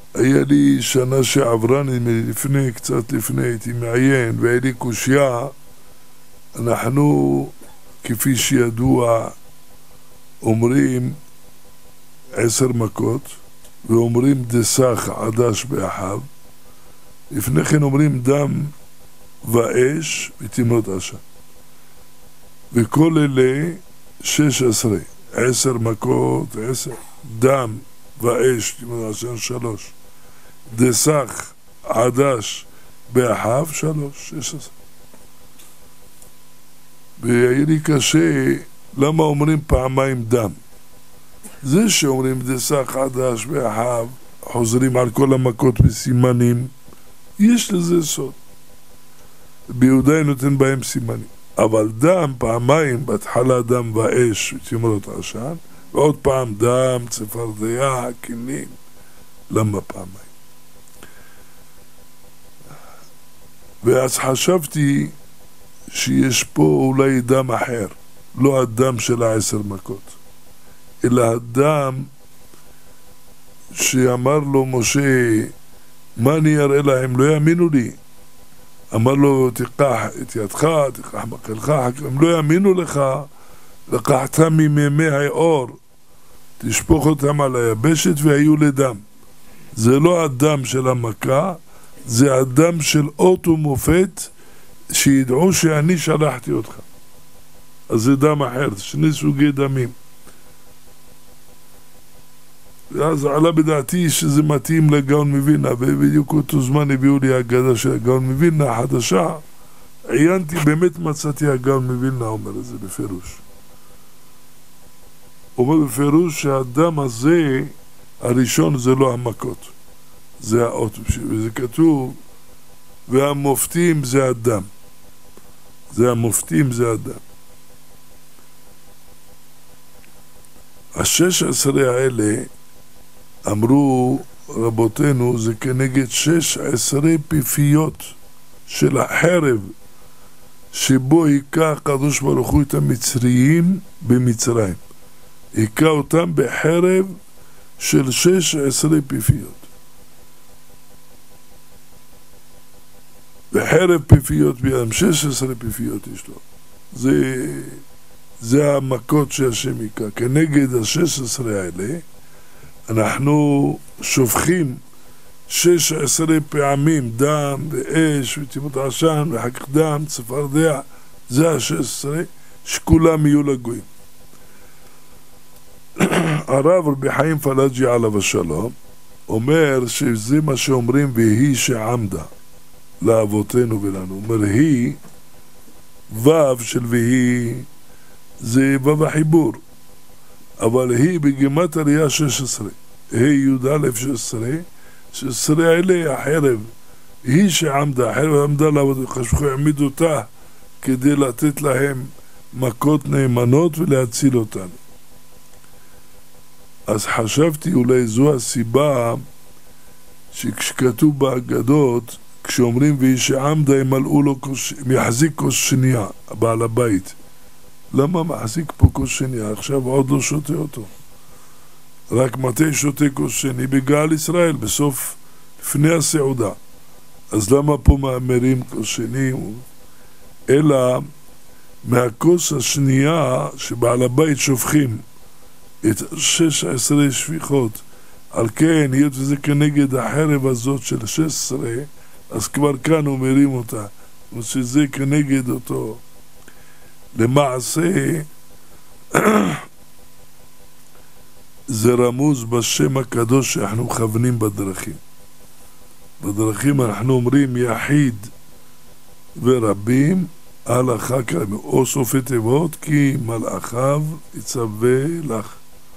היה לי שנה שעברה, לפני, קצת לפני, הייתי מעיין, והיה לי קושיה. אנחנו, כפי שידוע, אומרים 10 מכות, ואומרים דסך עדש באחיו. לפני כן אומרים דם ואש ותמרות עשן. וכל אלה 16, 10 מכות, 10, דם ואש תמרות עשן 3, דסך עדש באחיו 3, 16. והיה לי קשה, למה אומרים פעמיים דם? זה שאומרים דסך עדש באחיו, חוזרים על כל המכות בסימנים, יש לזה סוד. ביהודה נותן בהם סימנים. אבל דם פעמיים, בהתחלה דם ואש ותמרות עשן, ועוד פעם דם, צפרדע, כלים. למה פעמיים? ואז חשבתי שיש פה אולי דם אחר, לא הדם של 10 מכות, אלא הדם שאמר לו משה, מה אני אראה להם? לא יאמינו לי. אמר לו, תיקח את ידך, תיקח מקלך, הם לא יאמינו לך, לקחת ממימי האור, תשפוך אותם על היבשת והיו לדם. זה לא הדם של המכה, זה הדם של אות ומופת, שידעו שאני שלחתי אותך. אז זה דם אחר, שני סוגי דמים. ואז עלה בדעתי שזה מתאים לגאון מווילנה, ובדיוק אותו זמן הביאו לי הגדה של הגאון מווילנה החדשה. עיינתי, באמת מצאתי הגאון מווילנה אומר את זה בפירוש. הוא אומר בפירוש שהדם הזה, הראשון זה לא המכות, זה האות, וזה כתוב, והמופתים זה הדם. זה המופתים זה הדם. 16 האלה, אמרו רבותינו, זה כנגד 16 פיפיות של החרב שבו היכה הקדוש ברוך הוא את המצריים במצרים. היכה אותם בחרב של 16 פיפיות. בחרב פיפיות בידם, 16 פיפיות יש לו. זה המכות שהשם היכה. כנגד ה-16 האלה אנחנו שופכים 16 פעמים דם ואש ותמרות עשן ואחר כך דם, צפרדע. זה ה-16 שכולם יהיו לגויים. הרב רבי חיים פלאג'י עליו השלום אומר שזה מה שאומרים והיא שעמדה לאבותינו ולנו. אומר היא, וו של והיא זה וו החיבור, אבל היא בגימטריה 16, היא י"א 16, 16 האלה החרב, היא שעמדה, החרב עמדה לעבוד, חשבו העמיד אותה כדי לתת להם מכות נאמנות ולהציל אותנו. אז חשבתי אולי זו הסיבה שכשכתוב בהגדות, כשאומרים והיא שעמדה ימלאו לו מחזיק כוס שנייה, בעל הבית. למה מחזיק פה כוס שנייה? עכשיו עוד לא שותה אותו. רק מתי שותה כוס שני? בגאל ישראל, בסוף, לפני הסעודה. אז למה פה מאמרים כוס שני? אלא מהכוס השנייה שבעל הבית שופכים את 16 שפיכות. על כן, היות וזה כנגד החרב הזאת של 16, אז כבר כאן אומרים אותה. שזה כנגד אותו. למעשה, זה רמוז בשם הקדוש שאנחנו מכוונים בדרכים. בדרכים אנחנו אומרים יחיד ורבים, הלכה כרמים, או סופי תיבות, כי מלאכיו יצווה לך.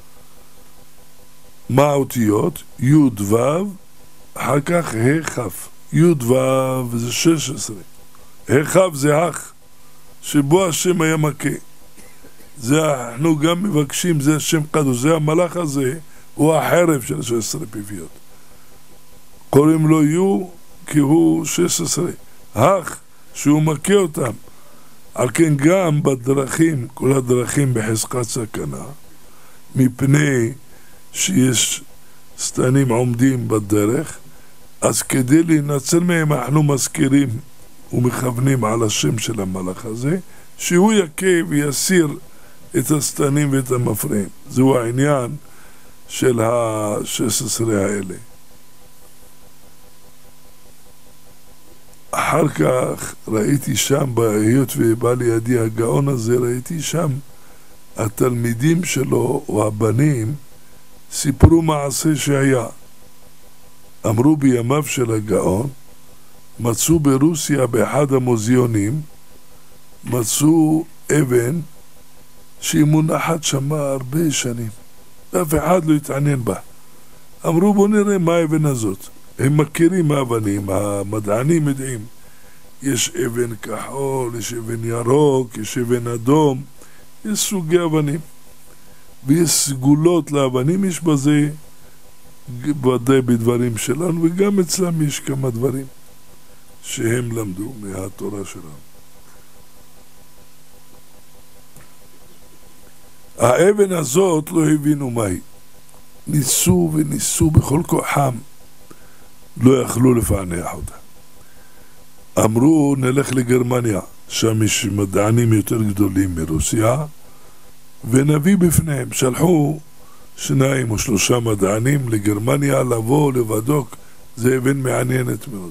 מה האותיות? י' ו', אחר כך ה' כ'. י' ו' זה 16. ה' כ' זה אח, שבו השם היה מכה. זה אנחנו גם מבקשים, זה השם קדוש, זה המלאך הזה, הוא החרב של 16 פיפיות. קוראים לו י' כי הוא 16. אח, שהוא מכה אותם. על כן גם בדרכים, כל הדרכים בחזקת סכנה, מפני שיש סטנים עומדים בדרך, אז כדי להינצל מהם אנחנו מזכירים ומכוונים על השם של המלאך הזה, שהוא יכה ויסיר את הסטנים ואת המפריעים. זהו העניין של ה-16 האלה. אחר כך ראיתי שם, בהיות ובא לידי הגאון הזה, ראיתי שם התלמידים שלו או הבנים סיפרו מעשה שהיה. אמרו בימיו של הגאון, מצאו ברוסיה באחד המוזיאונים, מצאו אבן שהיא מונחת שמה הרבה שנים, אף אחד לא התעניין בה. אמרו בוא נראה מה האבן הזאת. הם מכירים האבנים, המדענים יודעים, יש אבן כחול, יש אבן ירוק, יש אבן אדום, יש סוגי אבנים ויש סגולות לאבנים, יש בזה ודאי בדברים שלנו, וגם אצלם יש כמה דברים שהם למדו מהתורה שלנו. האבן הזאת לא הבינו מהי, ניסו וניסו בכל כוחם, לא יכלו לפענח אותה. אמרו נלך לגרמניה, שם יש מדענים יותר גדולים מרוסיה, ונביא בפניהם. שלחו 2 או 3 מדענים לגרמניה לבוא לבדוק, זה אבן מעניינת מאוד.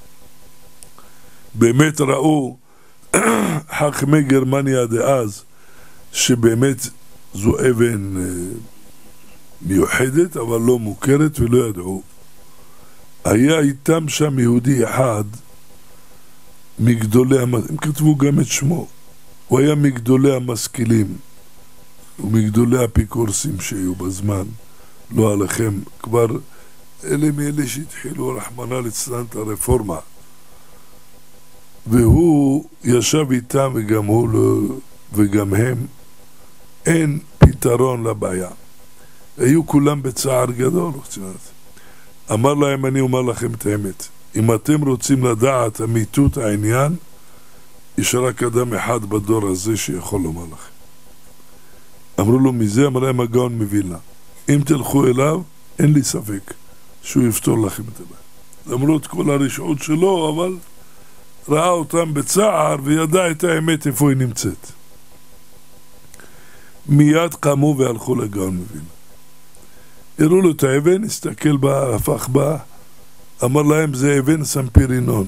באמת ראו חכמי גרמניה דאז שבאמת זו אבן מיוחדת אבל לא מוכרת ולא ידעו. היה איתם שם יהודי אחד מגדולי, הם כתבו גם את שמו, הוא היה מגדולי המשכילים ומגדולי אפיקורסים שהיו בזמן, לא עליכם, כבר אלה מאלה שהתחילו רחמנא ליצלן את הרפורמה, והוא ישב איתם וגם הוא וגם הם, אין פתרון לבעיה, היו כולם בצער גדול. אמר להם, אני אומר לכם את האמת, אם אתם רוצים לדעת אמיתות העניין, יש רק אדם אחד בדור הזה שיכול לומר לכם. אמרו לו מזה, אמר להם הגאון מווילנה, אם תלכו אליו, אין לי ספק שהוא יפתור לכם את הבעיה. למרות כל הרשעות שלו, אבל ראה אותם בצער וידע את האמת איפה היא נמצאת. מיד קמו והלכו לגאון מווילנה. הראו לו את האבן, הסתכל בה, הפך בה, אמר להם זה אבן סמפירינון.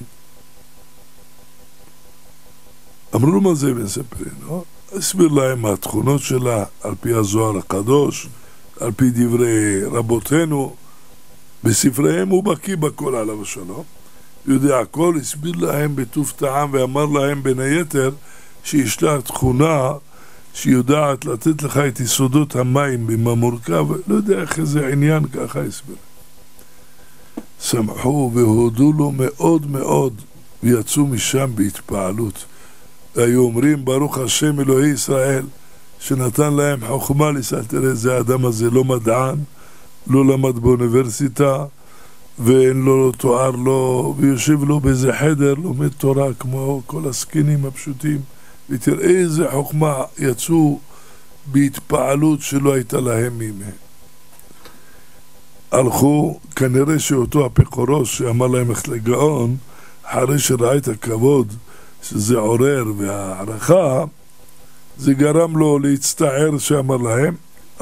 אמרו לו מה זה אבן סמפירינון? הסביר להם מה התכונות שלה, על פי הזוהר הקדוש, על פי דברי רבותינו, בספריהם הוא בקיא בכל עליו השלום, יודע הכל, הסביר להם בטוב טעם ואמר להם בין היתר שיש לה תכונה שיודעת לתת לך את יסודות המים עם המורכב, לא יודע איך איזה עניין, ככה הסביר. שמחו והודו לו מאוד מאוד ויצאו משם בהתפעלות. והיו אומרים ברוך השם אלוהי ישראל שנתן להם חוכמה לישראל. תראה, זה האדם הזה לא מדען, לא למד באוניברסיטה ואין לו תואר, לא, ויושב לו באיזה חדר, לומד תורה כמו כל הסקינים הפשוטים, ותראה איזה חוכמה, יצאו בהתפעלות שלא הייתה להם ממהם. הלכו, כנראה שאותו אפיקורוס שאמר להם איך לגאון, אחרי שראה את הכבוד שזה עורר והערכה, זה גרם לו להצטער שאמר להם,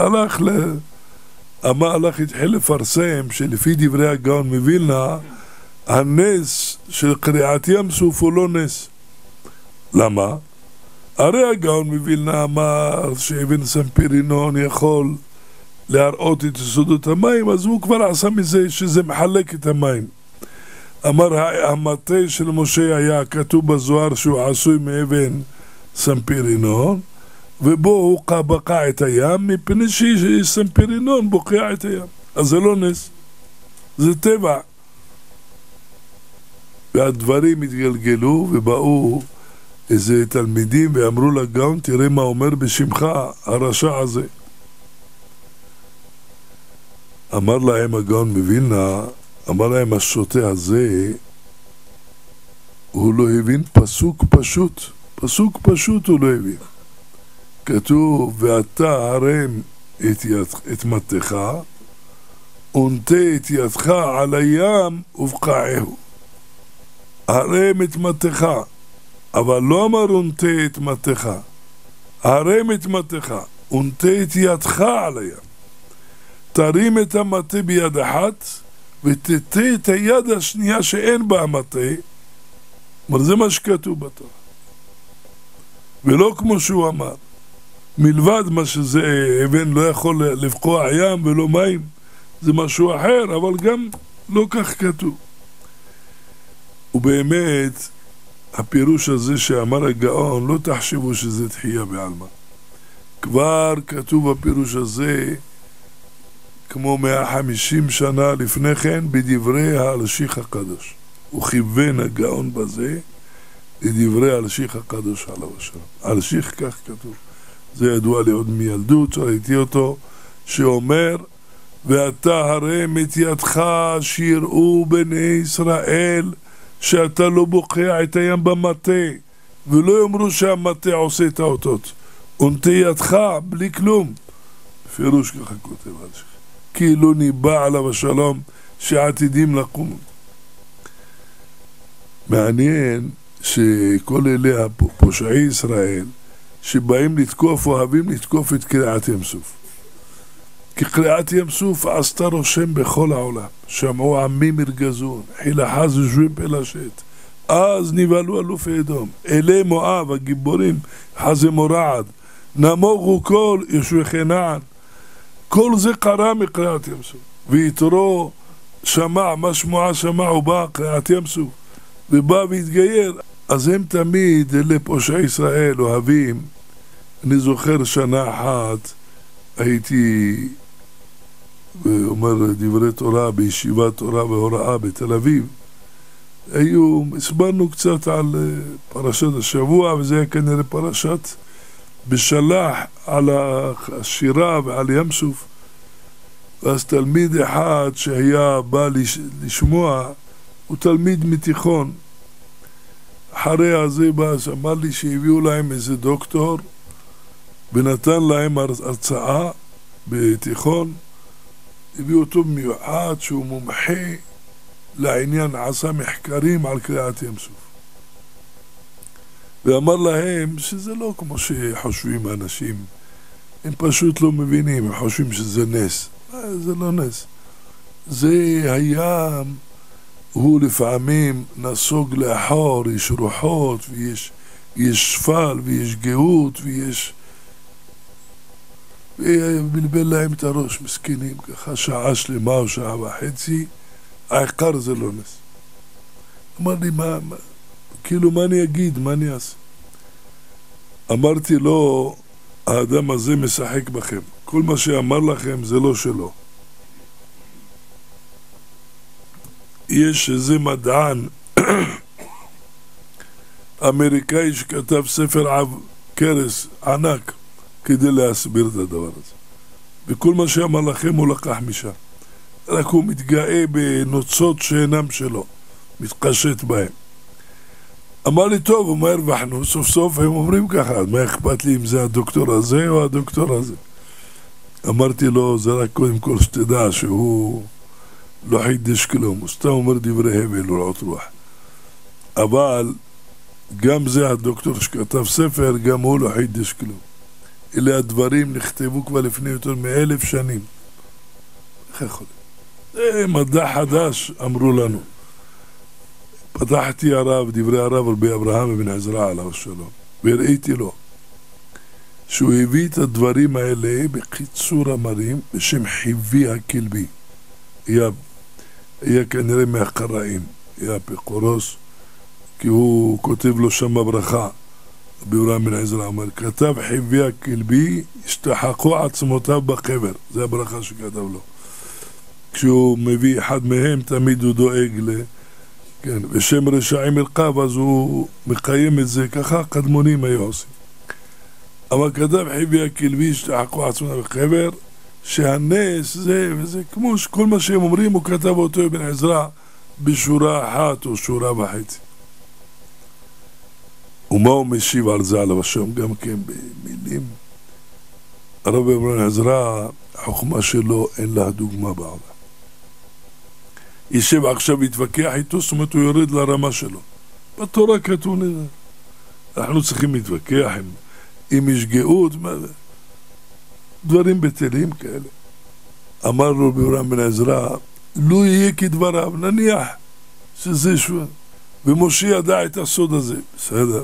הלך התחיל לפרסם שלפי דברי הגאון מווילנה, הנס של קריעת ים סוף הוא לא נס. למה? הרי הגאון מווילנה אמר שאבן סמפירינון יכול להראות את יסודות המים, אז הוא כבר עשה מזה שזה מחלק את המים. אמר המטה של משה היה כתוב בזוהר שהוא עשוי מאבן סמפירינון, ובו הוא בקע את הים, מפני שסמפירינון בוקע את הים. אז זה לא נס, זה טבע. והדברים התגלגלו ובאו איזה תלמידים ואמרו לגאון, תראה מה אומר בשמך הרשע הזה. אמר להם הגאון מווילנה, אמר להם השוטה הזה, הוא לא הבין פסוק פשוט, פסוק פשוט הוא לא הבין. כתוב, ואתה הרם את מטך ונטה את ידך על הים ובקעהו. הרי מתמתך, אבל לא אמר ונטה את מתך, הרי מתמתך, ונטה את ידך על הים. תרים את המטה ביד אחת, ותטה את היד השנייה שאין בה המטה. אבל זה מה שכתוב בתורה. ולא כמו שהוא אמר. מלבד מה שזה אבן לא יכול לבקוע ים ולא מים, זה משהו אחר, אבל גם לא כך כתוב. ובאמת, הפירוש הזה שאמר הגאון, לא תחשבו שזה תחייה בעלמא. כבר כתוב הפירוש הזה, כמו 150 שנה לפני כן, בדברי האלשיך הקדוש. הוא כיוון הגאון בזה, לדברי האלשיך הקדוש עליו השלום. האלשיך כך כתוב. זה ידוע לי עוד מילדות, ראיתי אותו, שאומר, ואתה הרם את ידך שיראו בני ישראל, שאתה לא בוקע את הים במטה, ולא יאמרו שהמטה עושה את האותות. ונטה ידך בלי כלום. פירוש ככה כותב האלשיך. כאילו ניבא עליו השלום שעתידים לקום. מעניין שכל אלה פושעי ישראל שבאים לתקוף, אוהבים לתקוף את קריעת ים סוף. כי קריעת ים סוף עשתה רושם בכל העולם. שמעו עמים ירגזון, חילה חז יושבים פלשת. אז נבהלו אלופי אדום. אלי מואב, הגיבורים, חזי מורעד. נמוגו כל יושבי כנען. כל זה קרה מקריעת ים סוף. ויתרו שמע, מה שמועה שמע, הוא בא קריעת ים סוף. ובא והתגייר. אז הם תמיד, אלה פושעי ישראל, אוהבים. אני זוכר שנה אחת, הייתי אומר דברי תורה בישיבת תורה והוראה בתל אביב. הסברנו קצת על פרשת השבוע, וזה היה כנראה פרשת בשלח על השירה ועל ים סוף. ואז תלמיד אחד שהיה בא לשמוע, הוא תלמיד מתיכון. אחרי הזה בא, אמר לי שהביאו להם איזה דוקטור, ונתן להם הרצאה בתיכון. הביאו אותו במיוחד שהוא מומחה לעניין, עשה מחקרים על קריעת ים סוף. ואמר להם שזה לא כמו שחושבים אנשים, הם פשוט לא מבינים, הם חושבים שזה נס. זה לא נס. זה הים, הוא לפעמים נסוג לאחור, יש רוחות, ויש שפל, ויש גאות, ויש... ובלבל להם את הראש, מסכנים, ככה שעה שלמה או שעה וחצי, העיקר זה לא נס. אמר לי, כאילו מה אני אגיד, מה אני אעשה? אמרתי לו, האדם הזה משחק בכם, כל מה שאמר לכם זה לא שלו. יש איזה מדען אמריקאי שכתב ספר עב קרס ענק כדי להסביר את הדבר הזה. וכל מה שאמר לכם הוא לקח משם. רק הוא מתגאה בנוצות שאינם שלו, מתקשט בהם. אמר לי, טוב, ומה הרווחנו? סוף סוף הם אומרים ככה, אז מה אכפת לי אם זה הדוקטור הזה או הדוקטור הזה? אמרתי לו, זה רק קודם כל שתדע שהוא לא חידש כלום, הוא סתם אומר דברי הבל ורעות רוח. אבל גם זה הדוקטור שכתב ספר, גם הוא לא חידש כלום. אלה הדברים נכתבו כבר לפני יותר מ1000 שנים. איך יכול? זה מדע חדש, אמרו לנו. פתחתי הרב, דברי הרב רבי אברהם אבן עזרא עליו השלום, והראיתי לו שהוא הביא את הדברים האלה בקיצור המרים בשם חיבי הכלבי. היה כנראה מהקראים, היה פיקורוס, כי הוא כותב לו שם ברכה. רבי אברהם בן עזרא אומר, כתב חיבי הכלבי, השתחקו עצמותיו בקבר. זה הברכה שכתב לו. כשהוא מביא אחד מהם, תמיד הוא דואג כן, ושם רשעים ילקב, אז הוא מקיים את זה, ככה קדמונים היו עושים. אבל כתב חיבי הכלבי, השתחקו עצמותיו בקבר, שהנס זה, וזה כמו שכל מה שהם אומרים, הוא כתב אותו בן עזרא בשורה אחת או שורה וחצי. ומה הוא משיב על זה עליו השם? גם כן במילים. הרב אברהם עזרא, החוכמה שלו אין לה דוגמה בעולם. יישב עכשיו יתווכח איתו, זאת אומרת הוא יורד לרמה שלו. בתורה כתוב לזה. אנחנו צריכים להתווכח עם משגאות, דברים בטלים כאלה. אמר לו ביורם בן עזרא, לא יהיה כדבריו, נניח שזה שווה. ומשה ידע את הסוד הזה, בסדר.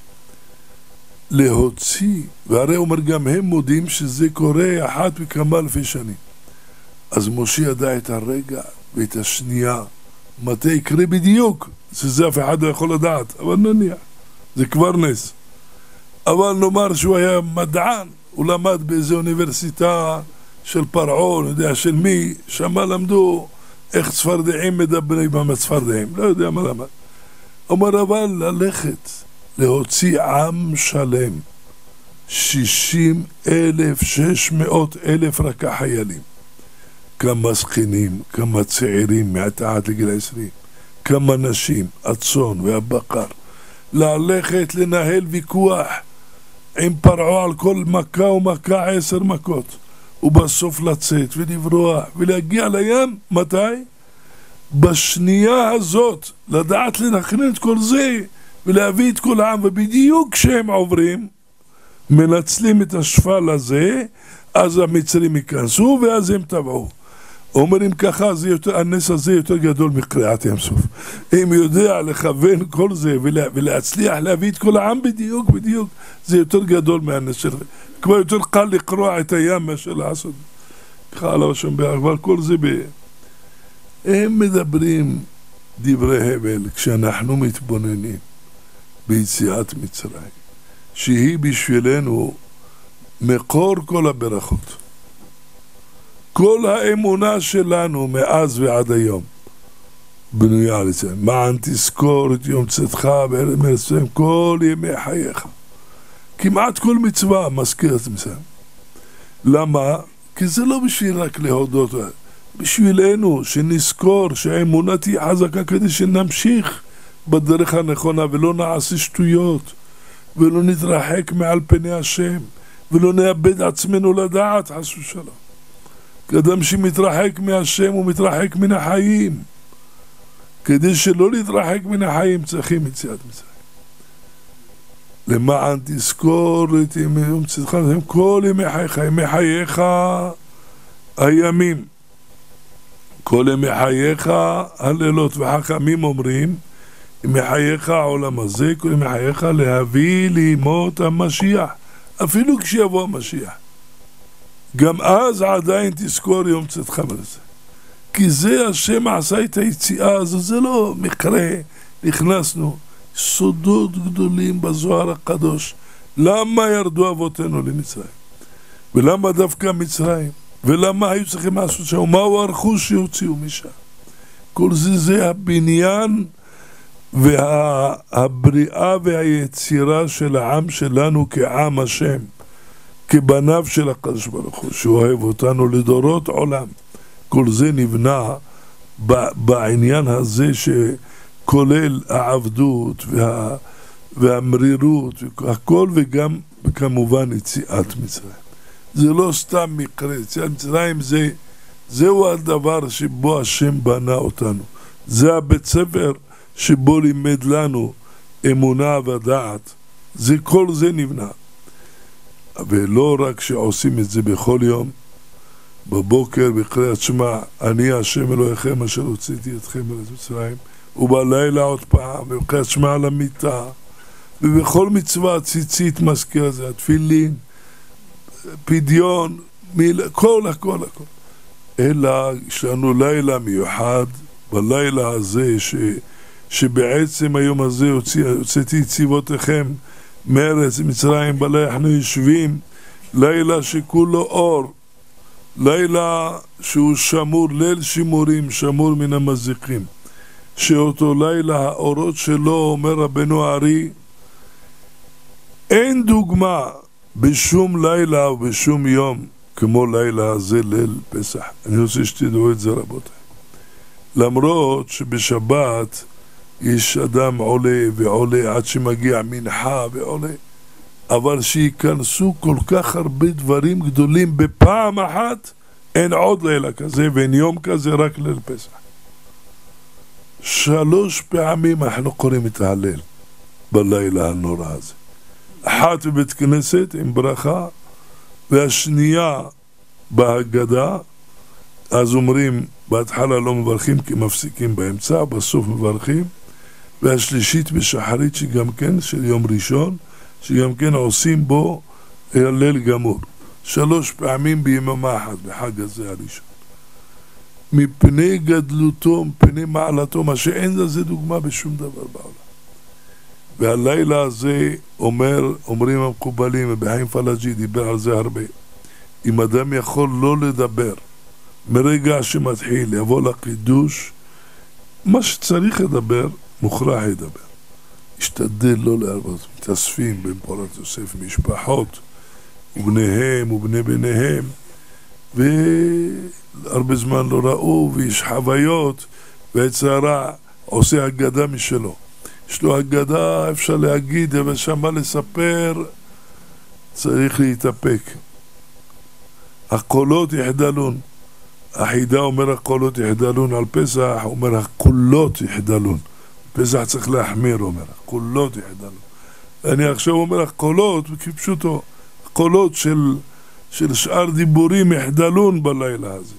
להוציא, והרי אומר גם הם מודים שזה קורה אחת וכמה אלפי שנים. אז משה ידע את הרגע ואת השנייה, מתי יקרה בדיוק, שזה אף אחד לא יכול לדעת, אבל נניח, זה כבר נס. אבל נאמר שהוא היה מדען, הוא למד באיזו אוניברסיטה של פרעון, יודע של מי, שמה למדו איך צפרדעים מדברים עם הצפרדעים, לא יודע מה למד. אומר אבל ללכת, להוציא עם שלם, 60,000, 600,000 רק החיילים, כמה זקנים, כמה צעירים מתחת לגיל 20, כמה נשים, הצאן והבקר, ללכת לנהל ויכוח עם פרעה על כל מכה ומכה 10 מכות, ובסוף לצאת ולברוח ולהגיע לים, מתי? בשנייה הזאת, לדעת לנכנן את כל זה ולהביא את כל העם, ובדיוק כשהם עוברים מנצלים את השפל הזה, אז המצרים ייכנסו ואז הם טבעו. אומרים ככה, הנס הזה יותר גדול מקריעת ים סוף. אם יודע לכוון כל זה ולהצליח להביא את כל העם בדיוק, זה יותר גדול מהנס שלך. כמו יותר קל לקרוע את הים מאשר לעשות. ככה עליו השם אבל כל זה הם מדברים דברי הבל כשאנחנו מתבוננים ביציאת מצרים, שהיא בשבילנו מקור כל הברכות. כל האמונה שלנו מאז ועד היום בנויה על זה. מען תזכור את יום צאתך בארץ מצרים כל ימי חייך. כמעט כל מצווה מזכיר את מצרים. למה? כי זה לא בשביל רק להודות, בשבילנו שנזכור שהאמונה תהיה חזקה כדי שנמשיך בדרך הנכונה ולא נעשה שטויות ולא נתרחק מעל פני השם ולא נאבד עצמנו לדעת חס ושלום. כאדם שמתרחק מהשם הוא מתרחק מן החיים. כדי שלא להתרחק מן החיים צריכים יציאת מצרים. למען תזכור את יום צאתך כל ימי חייך, ימי חייך הימים, כל ימי חייך הלילות, וחכמים אומרים ימי חייך העולם הזה, כל ימי חייך להביא לימות המשיח, אפילו כשיבוא המשיח גם אז עדיין תזכור יום צאתך מזה, כי זה השם עשה את היציאה הזו, זה לא מקרה, נכנסנו סודות גדולים בזוהר הקדוש. למה ירדו אבותינו למצרים? ולמה דווקא מצרים? ולמה היו צריכים לעשות שם? מהו הרכוש שהוציאו משם? כל זה הבניין והבריאה והיצירה של העם שלנו כעם השם, כבניו של הקדוש ברוך הוא, שהוא אוהב אותנו לדורות עולם. כל זה נבנה בעניין הזה שכולל העבדות והמרירות, הכל, וגם כמובן יציאת מצרים. זה לא סתם מקרה, יציאת מצרים זהו הדבר שבו השם בנה אותנו. זה הבית ספר שבו לימד לנו אמונה ודעת. כל זה נבנה. ולא רק שעושים את זה בכל יום, בבוקר בקריאת שמע, אני השם אלוהיכם אשר הוצאתי אתכם מארץ מצרים, ובלילה עוד פעם, ובקריאת שמע על המיטה, ובכל מצווה ציצית מזכיר זה, התפילין, פדיון, הכל. אלא יש לנו לילה מיוחד, בלילה הזה שבעצם היום הזה הוצאתי צבאותיכם מארץ מצרים, בלילה אנחנו יושבים, לילה שכולו אור, לילה שהוא שמור, ליל שימורים, שמור מן המזיקים, שאותו לילה האורות שלו, אומר רבנו הארי, אין דוגמה בשום לילה ובשום יום כמו לילה הזה, ליל פסח. אני רוצה שתדעו את זה רבותיי. למרות שבשבת יש אדם עולה ועולה עד שמגיע מנחה ועולה, אבל שיכנסו כל כך הרבה דברים גדולים בפעם אחת, אין עוד לילה כזה ואין יום כזה, רק ליל פסח. 3 פעמים אנחנו קוראים את ההלל בלילה הנורא הזה. אחת בבית כנסת עם ברכה, והשנייה בהגדה. אז אומרים, בהתחלה לא מברכים כי מפסיקים באמצע, בסוף מברכים. והשלישית בשחרית שגם כן, של יום ראשון, שגם כן עושים בו הלל גמור. 3 פעמים ביממה אחת, בחג הזה הראשון. מפני גדלותו, מפני מעלתו, מה שאין לזה דוגמה בשום דבר בעולם. והלילה הזה אומרים המקובלים, ובחיים פלאג'י דיבר על זה הרבה, אם אדם יכול לא לדבר, מרגע שמתחיל יבוא לקידוש, מה שצריך לדבר, מוכרח לדבר. השתדל לא להרבות, מתאספים בין פורת יוסף משפחות, ובניהם ובני בניהם, והרבה זמן לא ראו, ויש חוויות, והצערה עושה הגדה משלו. יש לו הגדה, אפשר להגיד, אבל שמה לספר, צריך להתאפק. הקולות יחדלון. החידה אומר הקולות יחדלון, על פסח אומר הקולות יחדלון. פסח צריך להחמיר, אומר, הקולות יחדלון. אני עכשיו אומר הקולות, כפשוטו, הקולות של שאר דיבורים יחדלון בלילה הזה.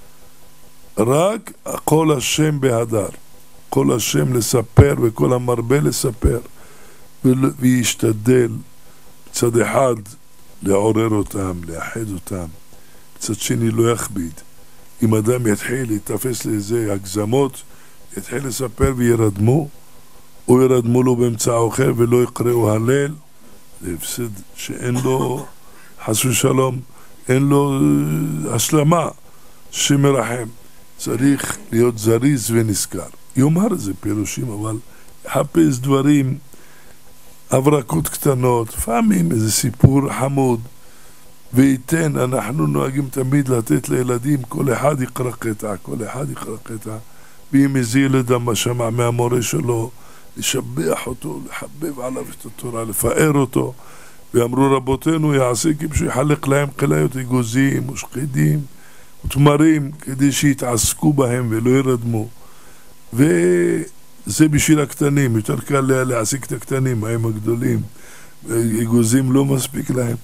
רק קול השם בהדר. כל השם לספר וכל המרבה לספר, וישתדל מצד אחד לעורר אותם, לאחד אותם, מצד שני לא יכביד. אם אדם יתחיל להתאפס לאיזה הגזמות, יתחיל לספר וירדמו, או ירדמו לו באמצע אחר ולא יקראו הלל, זה הפסד שאין לו, חס ושלום, אין לו השלמה שמרחם. צריך להיות זריז ונזכר. יאמר זה פירושים, אבל יחפש דברים, הברקות קטנות, לפעמים איזה סיפור חמוד, וייתן, אנחנו נוהגים תמיד לתת לילדים, כל אחד יקרא קטע, כל אחד יקרא קטע, ואם איזה ילד מה שמע מהמורה שלו, לשבח אותו, לחבב עליו את התורה, לפאר אותו, ואמרו רבותינו יעשה כפשו יחלק להם כליות אגוזים ושחידים ותמרים, כדי שיתעסקו בהם ולא ירדמו. וזה בשביל הקטנים, יותר קל להעסיק את הקטנים, הם הגדולים, אגוזים לא מספיק להם,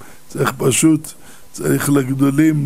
צריך לגדולים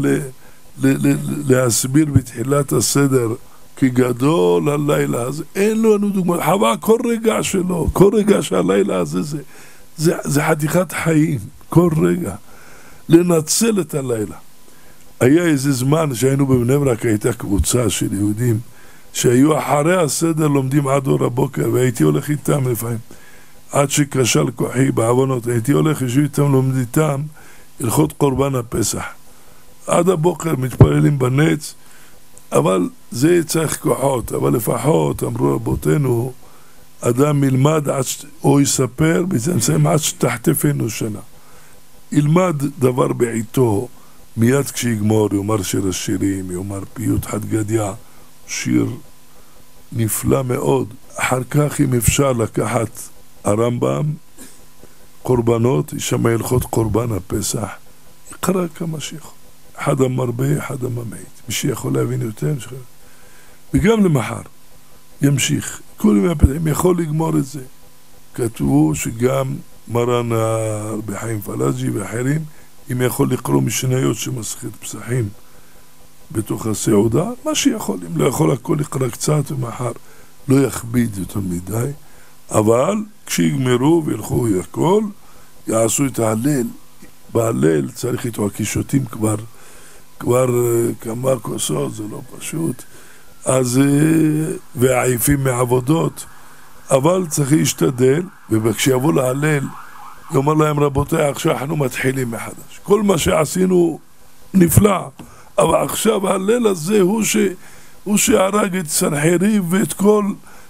להסביר בתחילת הסדר, כי גדול הלילה הזה, אין לנו דוגמה, חווה כל רגע שלו, כל רגע שהלילה הזה זה חתיכת חיים, כל רגע, לנצל את הלילה. היה איזה זמן שהיינו בבני ברק, הייתה קבוצה של יהודים, שהיו אחרי הסדר לומדים עד אור הבוקר, והייתי הולך איתם לפעמים, עד שקשל כוחי בעוונות, הייתי הולך ישב איתם, לומד איתם, הלכות קורבן הפסח. עד הבוקר מתפללים בנץ, אבל זה צריך כוחות, אבל לפחות, אמרו רבותינו, אדם ילמד או יספר, בצמצם עד שתחטפנו שנה. ילמד דבר בעיתו, מיד כשיגמור, יאמר שיר השירים, יאמר פיוט חד גדיה, שיר נפלא מאוד. אחר כך אם אפשר לקחת הרמב"ם, קורבנות, ישמע הלכות קורבן הפסח, יקרא כמה שיכול. אחד המרבה, אחד הממעיט. מי שיכול להבין יותר, וגם למחר, ימשיך. כל ימי הפסחים יכול לגמור את זה. כתבו שגם מרן בחיים פלאג'י ואחרים, אם יכול לקרוא משניות שמסכת פסחים בתוך הסעודה, מה שיכול, אם לא יכול הכל יקרא קצת ומחר לא יכביד יותר מדי, אבל כשיגמרו וילכו הכל, יעשו את ההלל. בהלל צריך איתו הקישוטים כבר כמה כוסות, זה לא פשוט, אז ועייפים מעבודות, אבל צריך להשתדל, וכשיבוא להלל יאמר להם רבותיי, עכשיו אנחנו מתחילים מחדש, כל מה שעשינו נפלא, אבל עכשיו ההלל הזה הוא שהרג את סנחריב ואת כל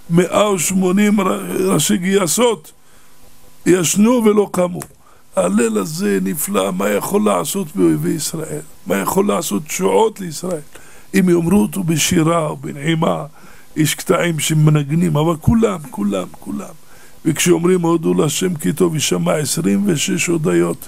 180 ראשי גייסות, ישנו ולא קמו. ההלל הזה נפלא, מה יכול לעשות באויבי ישראל? מה יכול לעשות תשועות לישראל? אם יאמרו אותו בשירה או בנעימה, יש קטעים שמנגנים, אבל כולם. וכשאומרים הודו להשם כי טוב, ישמע 26 הודיות,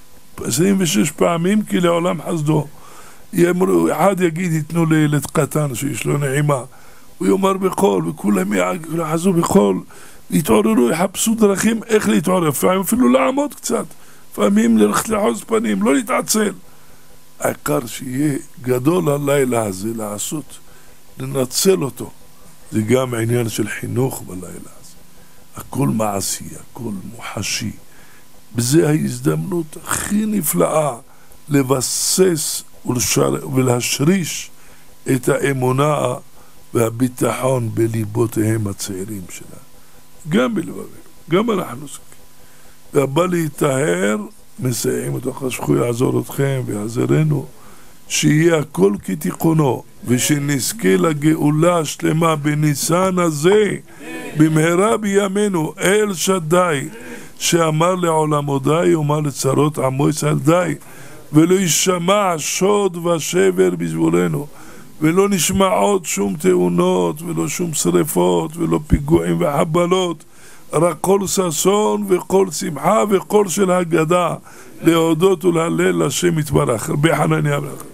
26 פעמים, כי לעולם חסדו. אחד יגיד, יתנו לילד קטן שיש לו נעימה, הוא יאמר בקול, וכולם יחזו בקול, יתעוררו, יחפשו דרכים איך להתעורר, לפעמים אפילו לעמוד קצת, לפעמים ללכת לחוז פנים, לא להתעצל. העיקר שיהיה גדול הלילה הזה לעשות, לנצל אותו. זה גם העניין של חינוך בלילה הזה. הכל מעשי, הכל מוחשי. בזה ההזדמנות הכי נפלאה לבסס ולהשריש את האמונה והביטחון בליבותיהם הצעירים שלה. גם בלבבינו, גם אנחנו זקנים. והבא להיטהר, מסייעים אותו, חשכו יעזור אתכם ויעזרנו, שיהיה הכל כתיקונו, ושנזכה לגאולה השלמה בניסן הזה, במהרה בימינו, אל שדי, שאמר לעולמו די, ומר לצרות עמו ישראל די, ולא ישמע שוד ושבר בזבולנו, ולא נשמע עוד שום תאונות, ולא שום שריפות, ולא פיגועים וחבלות, רק כל ששון וכל שמחה וכל של הגדה, להודות ולהלל לשם יתברך. רבי חנניה בן עקשיא.